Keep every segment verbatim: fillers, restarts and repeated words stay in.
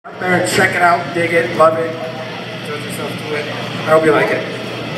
Up there and check it out, dig it, love it, enjoy yourself to it. I hope you like it.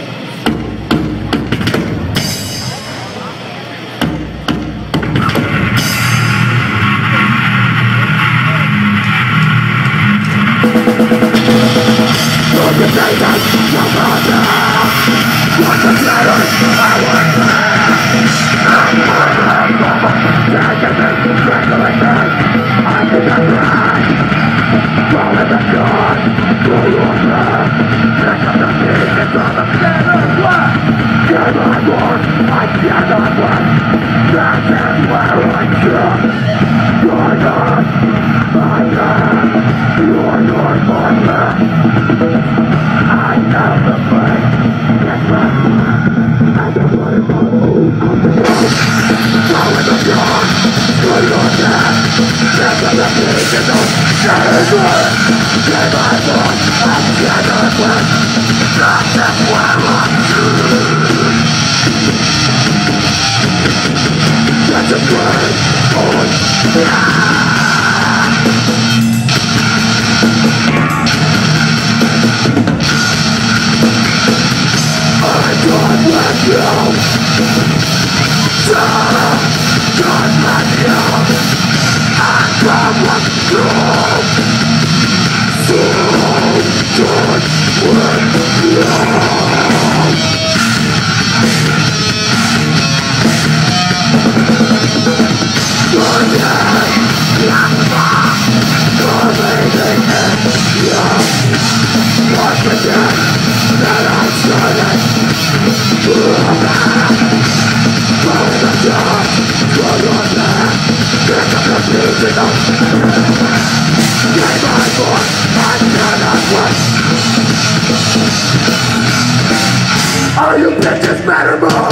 All you bitches matter more.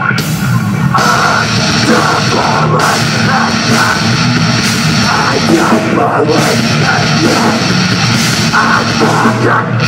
I don't believe I don't believe I fucking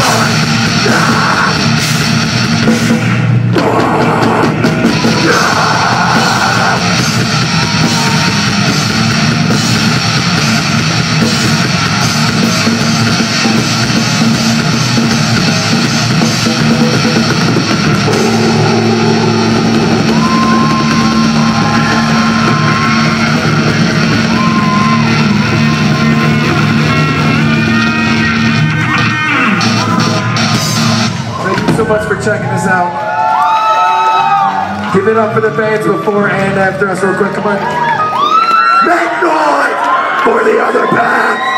So much for checking us out. Give it up for the bands before and after us real quick, come on. Make noise for the other band!